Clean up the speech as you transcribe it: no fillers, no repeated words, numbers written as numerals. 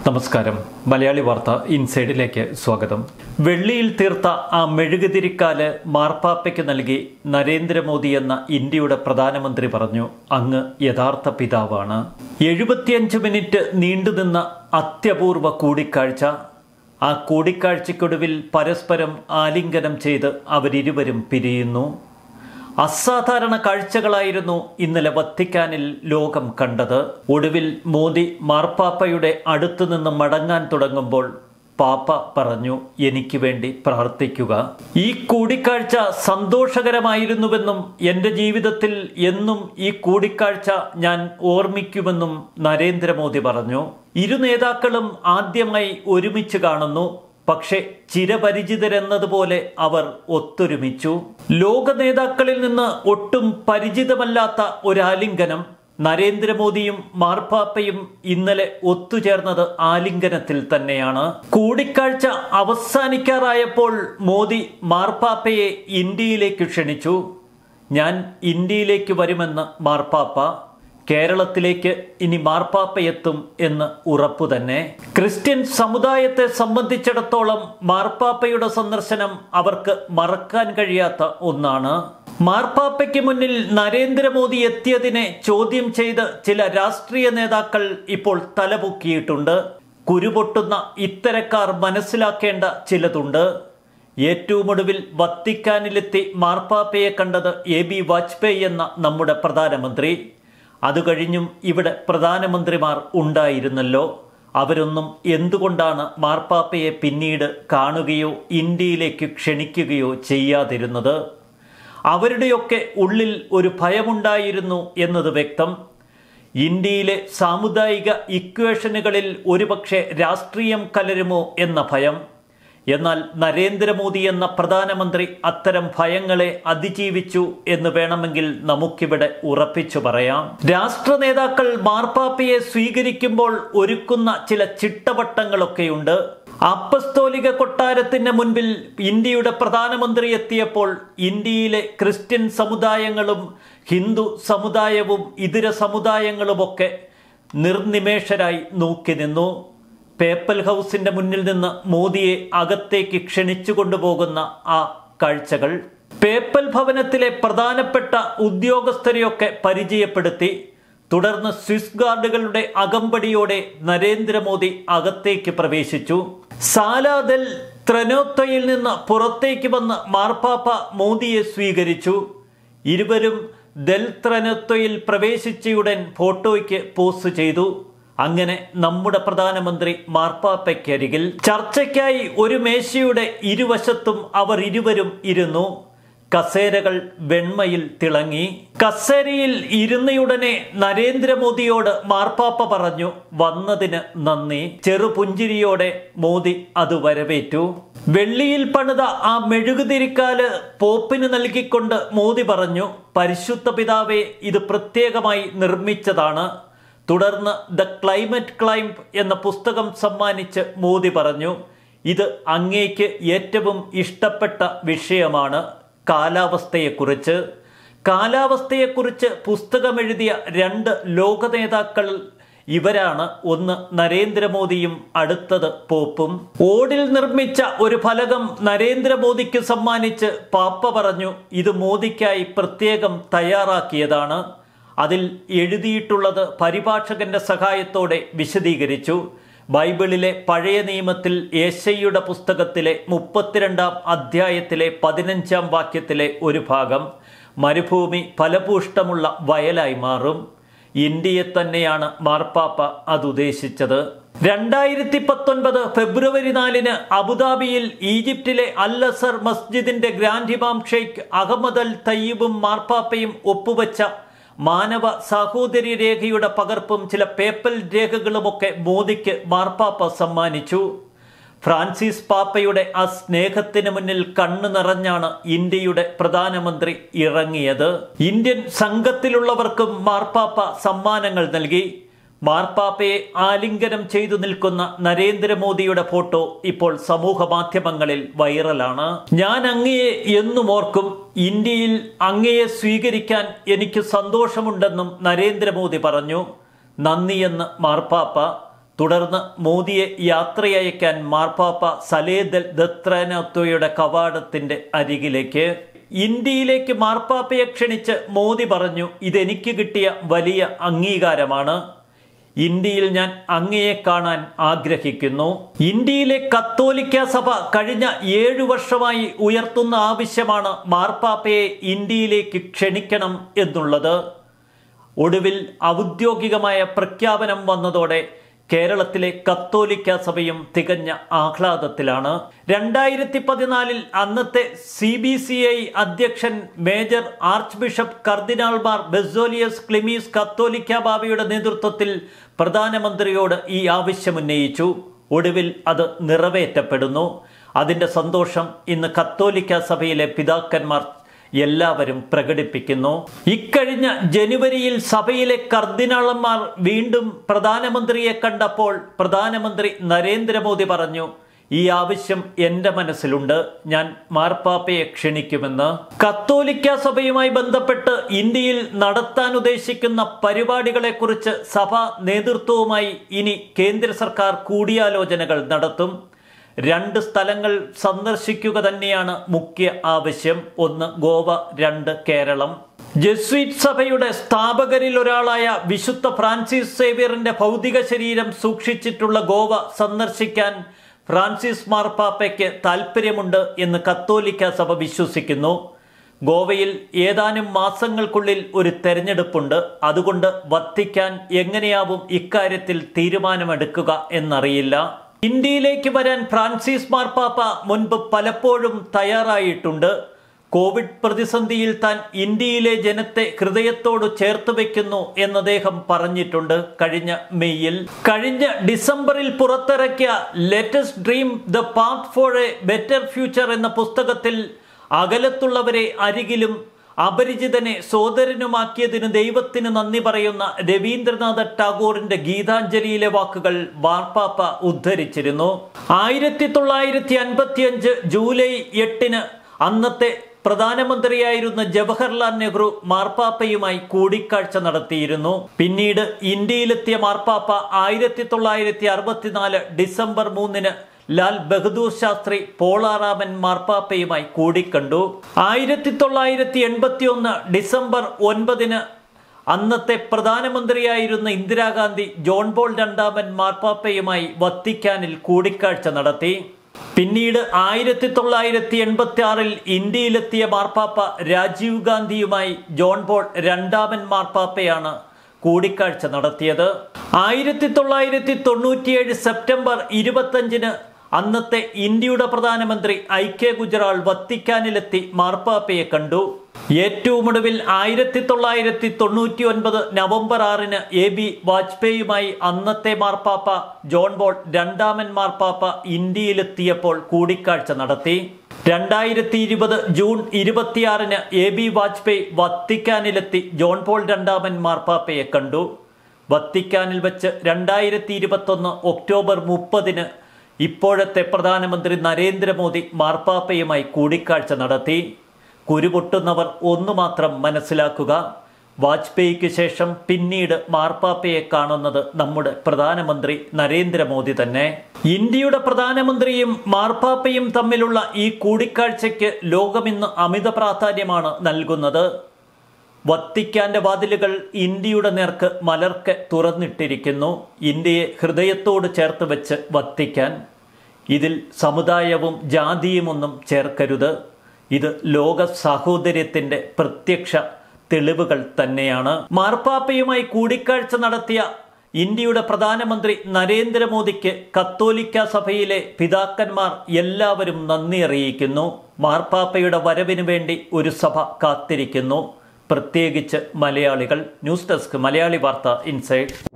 നമസ്കാരം. മലയാളി വാർത്ത ഇൻസൈഡിലേക്ക് സ്വാഗതം. വെള്ളിയിൽ തീർത്ത ആ മെഴുകുതിരിക്കാല് മാർപ്പാപ്പയ്ക്ക് നൽകി നരേന്ദ്രമോദി എന്ന ഇന്ത്യയുടെ പ്രധാനമന്ത്രി പറഞ്ഞു, അങ്ങ് യഥാർത്ഥ പിതാവാണ്. 75 മിനിറ്റ് നീണ്ടുനിന്ന അത്യപൂർവ കൂടിക്കാഴ്ച. ആ കൂടിക്കാഴ്ചയ്ക്കൊടുവിൽ പരസ്പരം ആലിംഗനം ചെയ്ത് അവരിരുവരും പിരിയുന്നു. അസാധാരണ കാഴ്ചകളായിരുന്നു ഇന്നലെ വത്തിക്കാനിൽ ലോകം കണ്ടത്. ഒടുവിൽ മോദി മാർപ്പാപ്പയുടെ അടുത്തുനിന്ന് മടങ്ങാൻ തുടങ്ങുമ്പോൾ പാപ്പ പറഞ്ഞു, എനിക്ക് വേണ്ടി പ്രാർത്ഥിക്കുക. ഈ കൂടിക്കാഴ്ച സന്തോഷകരമായിരുന്നുവെന്നും എൻ്റെ ജീവിതത്തിൽ എന്നും ഈ കൂടിക്കാഴ്ച ഞാൻ ഓർമ്മിക്കുമെന്നും നരേന്ദ്രമോദി പറഞ്ഞു. ഇരു നേതാക്കളും ആദ്യമായി ഒരുമിച്ച് കാണുന്നു. പക്ഷെ ചിരപരിചിതരെന്നതുപോലെ അവർ ഒത്തൊരുമിച്ചു. ലോക നേതാക്കളിൽ നിന്ന് ഒട്ടും പരിചിതമല്ലാത്ത ഒരാലിംഗനം. നരേന്ദ്രമോദിയും മാർപ്പാപ്പയും ഇന്നലെ ഒത്തുചേർന്നത് ആലിംഗനത്തിൽ തന്നെയാണ്. കൂടിക്കാഴ്ച അവസാനിക്കാറായപ്പോൾ മോദി മാർപ്പാപ്പയെ ഇന്ത്യയിലേക്ക് ക്ഷണിച്ചു. ഞാൻ ഇന്ത്യയിലേക്ക് വരുമെന്ന് മാർപ്പാപ്പ. കേരളത്തിലേക്ക് ഇനി മാർപ്പാപ്പയെത്തും എന്ന് ഉറപ്പു തന്നെ. ക്രിസ്ത്യൻ സമുദായത്തെ സംബന്ധിച്ചിടത്തോളം മാർപ്പാപ്പയുടെ സന്ദർശനം അവർക്ക് മറക്കാൻ കഴിയാത്ത ഒന്നാണ്. മാർപ്പാപ്പയ്ക്ക് മുന്നിൽ നരേന്ദ്രമോദി എത്തിയതിനെ ചോദ്യം ചെയ്ത് ചില രാഷ്ട്രീയ നേതാക്കൾ ഇപ്പോൾ തലപൊക്കിയിട്ടുണ്ട്. കുരുപൊട്ടുന്ന ഇത്തരക്കാർ മനസ്സിലാക്കേണ്ട ചിലതുണ്ട്. ഏറ്റവും ഒടുവിൽ വത്തിക്കാനിലെത്തി മാർപ്പാപ്പയെ കണ്ടത് AB വാജ്പേയി എന്ന നമ്മുടെ പ്രധാനമന്ത്രി. അത് കഴിഞ്ഞും ഇവിടെ പ്രധാനമന്ത്രിമാർ ഉണ്ടായിരുന്നല്ലോ. അവരൊന്നും എന്തുകൊണ്ടാണ് മാർപ്പാപ്പയെ പിന്നീട് കാണുകയോ ഇന്ത്യയിലേക്ക് ക്ഷണിക്കുകയോ ചെയ്യാതിരുന്നത്? അവരുടെയൊക്കെ ഉള്ളിൽ ഒരു ഭയമുണ്ടായിരുന്നു എന്നത് വ്യക്തം. ഇന്ത്യയിലെ സാമുദായിക ഇക്വേഷനുകളിൽ ഒരുപക്ഷെ രാഷ്ട്രീയം കലരുമോ എന്ന ഭയം. എന്നാൽ നരേന്ദ്രമോദി എന്ന പ്രധാനമന്ത്രി അത്തരം ഭയങ്ങളെ അതിജീവിച്ചു എന്ന് വേണമെങ്കിൽ നമുക്കിവിടെ ഉറപ്പിച്ചു പറയാം. രാഷ്ട്ര നേതാക്കൾ മാർപ്പാപ്പയെ സ്വീകരിക്കുമ്പോൾ ഒരുക്കുന്ന ചില ചിട്ടവട്ടങ്ങളൊക്കെയുണ്ട്. അപ്പസ്തോലിക കൊട്ടാരത്തിന് മുൻപിൽ ഇന്ത്യയുടെ പ്രധാനമന്ത്രി എത്തിയപ്പോൾ ഇന്ത്യയിലെ ക്രിസ്ത്യൻ സമുദായങ്ങളും ഹിന്ദു സമുദായവും ഇതര സമുദായങ്ങളുമൊക്കെ നിർനിമേഷരായി നോക്കി നിന്നു. പേപ്പൽ ഹൗസിന്റെ മുന്നിൽ നിന്ന് മോദിയെ അകത്തേക്ക് ക്ഷണിച്ചു കൊണ്ടുപോകുന്ന ആ കാഴ്ചകൾ. പേപ്പൽ ഭവനത്തിലെ പ്രധാനപ്പെട്ട ഉദ്യോഗസ്ഥരെയൊക്കെ പരിചയപ്പെടുത്തി. തുടർന്ന് സ്വിസ് ഗാർഡുകളുടെ അകമ്പടിയോടെ നരേന്ദ്രമോദി അകത്തേക്ക് പ്രവേശിച്ചു. സാലാദൽ ത്രനോത്തയിൽ നിന്ന് പുറത്തേക്ക് വന്ന് മാർപ്പാപ്പ മോദിയെ സ്വീകരിച്ചു. ഇരുവരും ദൽ ത്രനോത്തയിൽ പ്രവേശിച്ചയുടൻ ഫോട്ടോയ്ക്ക് പോസ്റ്റ് ചെയ്തു. അങ്ങനെ നമ്മുടെ പ്രധാനമന്ത്രി മാർപ്പാപ്പയ്ക്കരികിൽ. ചർച്ചയ്ക്കായി ഒരു മേശയുടെ ഇരുവശത്തും അവർ ഇരുവരും ഇരുന്നു. കസേരകൾ വെണ്മയിൽ തിളങ്ങി. കസേരയിൽ ഇരുന്നയുടനെ നരേന്ദ്രമോദിയോട് മാർപ്പാപ്പ പറഞ്ഞു, വന്നതിന് നന്ദി. ചെറുപുഞ്ചിരിയോടെ മോദി അത് വരവേറ്റു. വെള്ളിയിൽ പണിത ആ മെഴുകുതിരിക്കാല് പോപ്പിന് നൽകിക്കൊണ്ട് മോദി പറഞ്ഞു, പരിശുദ്ധ പിതാവേ, ഇത് പ്രത്യേകമായി നിർമ്മിച്ചതാണ്. തുടർന്ന് ദ ക്ലൈമറ്റ് ക്ലൈംബ് എന്ന പുസ്തകം സമ്മാനിച്ച് മോദി പറഞ്ഞു, ഇത് അങ്ങേക്ക് ഏറ്റവും ഇഷ്ടപ്പെട്ട വിഷയമാണ്, കാലാവസ്ഥയെക്കുറിച്ച്. കാലാവസ്ഥയെക്കുറിച്ച് പുസ്തകമെഴുതിയ 2 ലോക നേതാക്കൾ ഇവരാണ്. ഒന്ന് നരേന്ദ്രമോദിയും അടുത്തത് പോപ്പും. ഓടിൽ നിർമ്മിച്ച ഒരു ഫലകം നരേന്ദ്രമോദിക്ക് സമ്മാനിച്ച് പാപ്പ പറഞ്ഞു, ഇത് മോദിക്കായി പ്രത്യേകം തയ്യാറാക്കിയതാണ്. അതിൽ എഴുതിയിട്ടുള്ളത് പരിഭാഷകന്റെ സഹായത്തോടെ വിശദീകരിച്ചു. ബൈബിളിലെ പഴയ നിയമത്തിൽ യേശയ്യയുടെ പുസ്തകത്തിലെ 32-ാം അധ്യായത്തിലെ 15-ാം വാക്യത്തിലെ ഒരു ഭാഗം, മരുഭൂമി ഫലപുഷ്ടമുള്ള വയലായി മാറും. ഇന്ത്യയെ തന്നെയാണ് മാർപ്പാപ്പ അതുദ്ദേശിച്ചത്. 2019 ഫെബ്രുവരി 4-ന് അബുദാബിയിൽ ഈജിപ്തിലെ അൽ അസർ മസ്ജിദിന്റെ ഗ്രാൻഡ് ഇമാം ഷെയ്ഖ് അഹമ്മദ് അൽ തയ്യിബും മാർപ്പാപ്പയും ഒപ്പുവെച്ച മാനവ സാഹോദര്യ രേഖയുടെ പകർപ്പും ചില പേപ്പൽ രേഖകളുമൊക്കെ മോദിക്ക് മാർപ്പാപ്പ സമ്മാനിച്ചു. ഫ്രാൻസിസ് പാപ്പയുടെ ആ സ്നേഹത്തിന് മുന്നിൽ കണ്ണു നിറഞ്ഞാണ് ഇന്ത്യയുടെ പ്രധാനമന്ത്രി ഇറങ്ങിയത്. ഇന്ത്യൻ സംഘത്തിലുള്ളവർക്കും മാർപ്പാപ്പ സമ്മാനങ്ങൾ നൽകി. മാർപ്പാപ്പയെ ആലിംഗനം ചെയ്തു നിൽക്കുന്ന നരേന്ദ്രമോദിയുടെ ഫോട്ടോ ഇപ്പോൾ സമൂഹ മാധ്യമങ്ങളിൽ വൈറലാണ്. ഞാൻ അങ്ങയെ എന്നും ഓർക്കും. ഇന്ത്യയിൽ അങ്ങയെ സ്വീകരിക്കാൻ എനിക്ക് സന്തോഷമുണ്ടെന്നും നരേന്ദ്രമോദി പറഞ്ഞു. നന്ദിയെന്ന് മാർപ്പാപ്പ. തുടർന്ന് മോദിയെ യാത്രയയക്കാൻ മാർപ്പാപ്പ സലേദൽ ദത്രാനത്തോയുടെ കവാടത്തിന്റെ അരികിലേക്ക്. ഇന്ത്യയിലേക്ക് മാർപ്പാപ്പയെ ക്ഷണിച്ച് മോദി പറഞ്ഞു, ഇതെനിക്ക് കിട്ടിയ വലിയ അംഗീകാരമാണ്. ഇന്ത്യയിൽ ഞാൻ അങ്ങയെ കാണാൻ ആഗ്രഹിക്കുന്നു. ഇന്ത്യയിലെ കത്തോലിക്ക സഭ കഴിഞ്ഞ 7 വർഷമായി ഉയർത്തുന്ന ആവശ്യമാണ് മാർപ്പാപ്പയെ ഇന്ത്യയിലേക്ക് ക്ഷണിക്കണം എന്നുള്ളത്. ഒടുവിൽ ഔദ്യോഗികമായ പ്രഖ്യാപനം വന്നതോടെ കേരളത്തിലെ കത്തോലിക്ക സഭയും തികഞ്ഞ ആഹ്ലാദത്തിലാണ്. 2014 അന്നത്തെ CBCI അധ്യക്ഷൻ മേജർ ആർച്ച് ബിഷപ്പ് കർദിനാൾമാർ ബെസോലിയസ് ക്ലിമീസ് കത്തോലിക്ക ബാവയുടെ നേതൃത്വത്തിൽ പ്രധാനമന്ത്രിയോട് ഈ ആവശ്യമുന്നയിച്ചു. ഒടുവിൽ അത് നിറവേറ്റപ്പെടുന്നു. അതിൻ്റെ സന്തോഷം ഇന്ന് കത്തോലിക്ക സഭയിലെ പിതാക്കന്മാർ എല്ലാവരും പ്രകടിപ്പിക്കുന്നു. ഇക്കഴിഞ്ഞ ജനുവരിയിൽ സഭയിലെ കർദിനാളന്മാർ വീണ്ടും പ്രധാനമന്ത്രിയെ കണ്ടപ്പോൾ പ്രധാനമന്ത്രി നരേന്ദ്രമോദി പറഞ്ഞു, ഈ ആവശ്യം എൻ്റെ മനസ്സിലുണ്ട്, ഞാൻ മാർപ്പാപ്പയെ ക്ഷണിക്കുമെന്ന്. കത്തോലിക്ക സഭയുമായി ബന്ധപ്പെട്ട് ഇന്ത്യയിൽ നടത്താൻ ഉദ്ദേശിക്കുന്ന പരിപാടികളെക്കുറിച്ച് സഭാ നേതൃത്വവുമായി ഇനി കേന്ദ്ര സർക്കാർ കൂടിയാലോചനകൾ നടത്തും. 2 സ്ഥലങ്ങൾ സന്ദർശിക്കുക തന്നെയാണ് മുഖ്യ ആവശ്യം. 1 ഗോവ, 2 കേരളം. ജെസ്വിറ്റ് സഭയുടെ സ്ഥാപകരിൽ ഒരാളായ വിശുദ്ധ ഫ്രാൻസിസ് സേവ്യറിന്റെ ഭൗതിക ശരീരം സൂക്ഷിച്ചിട്ടുള്ള ഗോവ സന്ദർശിക്കാൻ ഫ്രാൻസിസ് മാർപ്പാപ്പയ്ക്ക് താൽപ്പര്യമുണ്ട് എന്ന് കത്തോലിക്ക സഭ വിശ്വസിക്കുന്നു. ഗോവയിൽ ഏതാനും മാസങ്ങൾക്കുള്ളിൽ ഒരു തെരഞ്ഞെടുപ്പുണ്ട്. അതുകൊണ്ട് വത്തിക്കാൻ എങ്ങനെയാവും ഇക്കാര്യത്തിൽ തീരുമാനമെടുക്കുക എന്നറിയില്ല. ഇന്ത്യയിലേക്ക് വരാൻ ഫ്രാൻസിസ് മാർപ്പാപ്പ മുൻപ് പലപ്പോഴും തയ്യാറായിട്ടുണ്ട്. കോവിഡ് പ്രതിസന്ധിയിൽ താൻ ഇന്ത്യയിലെ ജനത്തെ ഹൃദയത്തോട് ചേർത്ത് വയ്ക്കുന്നു എന്ന് അദ്ദേഹം പറഞ്ഞിട്ടുണ്ട് കഴിഞ്ഞ മെയ്യിൽ. കഴിഞ്ഞ ഡിസംബറിൽ പുറത്തിറക്കിയ let us dream the path for a better future എന്ന പുസ്തകത്തിൽ അകലത്തുള്ളവരെ അരികിലും അപരിചിതനെ സോദരനുമാക്കിയതിന് ദൈവത്തിന് നന്ദി പറയുന്ന രവീന്ദ്രനാഥ ടാഗോറിന്റെ ഗീതാഞ്ജലിയിലെ വാക്കുകൾ മാർപ്പാപ്പ ഉദ്ധരിച്ചിരുന്നു. 1955 ജൂലൈ 8 അന്നത്തെ പ്രധാനമന്ത്രിയായിരുന്ന ജവഹർലാൽ നെഹ്റു മാർപ്പാപ്പയുമായി കൂടിക്കാഴ്ച നടത്തിയിരുന്നു. പിന്നീട് ഇന്ത്യയിലെത്തിയ മാർപ്പാപ്പ 1964 ഡിസംബർ 3 ലാൽ ബഹദൂർ ശാസ്ത്രി പോളാറാമൻ മാർപ്പാപ്പയുമായി കൂടിക്കണ്ടു. 1981 ഡിസംബർ 9 അന്നത്തെ പ്രധാനമന്ത്രിയായിരുന്ന ഇന്ദിരാഗാന്ധി ജോൺ പോൾ രണ്ടാമൻ മാർപ്പാപ്പയുമായി വത്തിക്കാനിൽ കൂടിക്കാഴ്ച നടത്തി. പിന്നീട് 1986 ഇന്ത്യയിലെത്തിയ മാർപ്പാപ്പ രാജീവ് ഗാന്ധിയുമായി ജോൺ പോൾ രണ്ടാമൻ മാർപ്പാപ്പയാണ് കൂടിക്കാഴ്ച നടത്തിയത്. 1997 സെപ്റ്റംബർ 25 അന്നത്തെ ഇന്ത്യയുടെ പ്രധാനമന്ത്രി ഐ.കെ. ഗുജ്റാൾ വത്തിക്കാനിലെത്തി മാർപ്പാപ്പയെ കണ്ടു. ഏറ്റവും ഒടുവിൽ 1999 നവംബർ 6 എ.ബി. വാജ്പേയിയുമായി അന്നത്തെ മാർപ്പാപ്പ ജോൺ പോൾ രണ്ടാമൻ മാർപ്പാപ്പ ഇന്ത്യയിലെത്തിയപ്പോൾ കൂടിക്കാഴ്ച നടത്തി. 2020 ജൂൺ 26 എ.ബി. വാജ്പേയി വത്തിക്കാനിലെത്തി ജോൺ പോൾ രണ്ടാമൻ മാർപ്പാപ്പയെ കണ്ടു. വത്തിക്കാനിൽ വെച്ച് 2021 ഒക്ടോബർ 30 ഇപ്പോഴത്തെ പ്രധാനമന്ത്രി നരേന്ദ്രമോദി മാർപ്പാപ്പയുമായി കൂടിക്കാഴ്ച നടത്തി. കുരുപൊട്ടുന്നവർ ഒന്നു മാത്രം മനസ്സിലാക്കുക, വാജ്പേയിക്ക് ശേഷം പിന്നീട് മാർപ്പാപ്പയെ കാണുന്നത് നമ്മുടെ പ്രധാനമന്ത്രി നരേന്ദ്രമോദി തന്നെ. ഇന്ത്യയുടെ പ്രധാനമന്ത്രിയും മാർപ്പാപ്പയും തമ്മിലുള്ള ഈ കൂടിക്കാഴ്ചയ്ക്ക് ലോകമിന്ന് അമിത പ്രാധാന്യമാണ് നൽകുന്നത്. വത്തിക്കാന്റെ വാതിലുകൾ ഇന്ത്യയുടെ നേർക്ക് മലർക്കെ തുറന്നിട്ടിരിക്കുന്നു. ഇന്ത്യയെ ഹൃദയത്തോട് ചേർത്ത് വെച്ച് വത്തിക്കാൻ. ഇതിൽ സമുദായവും ജാതിയുമൊന്നും ചേർക്കരുത്. ഇത് ലോക സാഹോദര്യത്തിന്റെ പ്രത്യക്ഷ തെളിവുകൾ തന്നെയാണ്. മാർപ്പാപ്പയുമായി കൂടിക്കാഴ്ച നടത്തിയ ഇന്ത്യയുടെ പ്രധാനമന്ത്രി നരേന്ദ്രമോദിക്ക് കത്തോലിക്ക സഭയിലെ പിതാക്കന്മാർ എല്ലാവരും നന്ദി അറിയിക്കുന്നു. മാർപ്പാപ്പയുടെ വരവിനു വേണ്ടി ഒരു സഭ കാത്തിരിക്കുന്നു, പ്രത്യേകിച്ച് മലയാളികൾ. ന്യൂസ് ഡെസ്ക് മലയാളി വാർത്ത ഇൻസൈഡ്.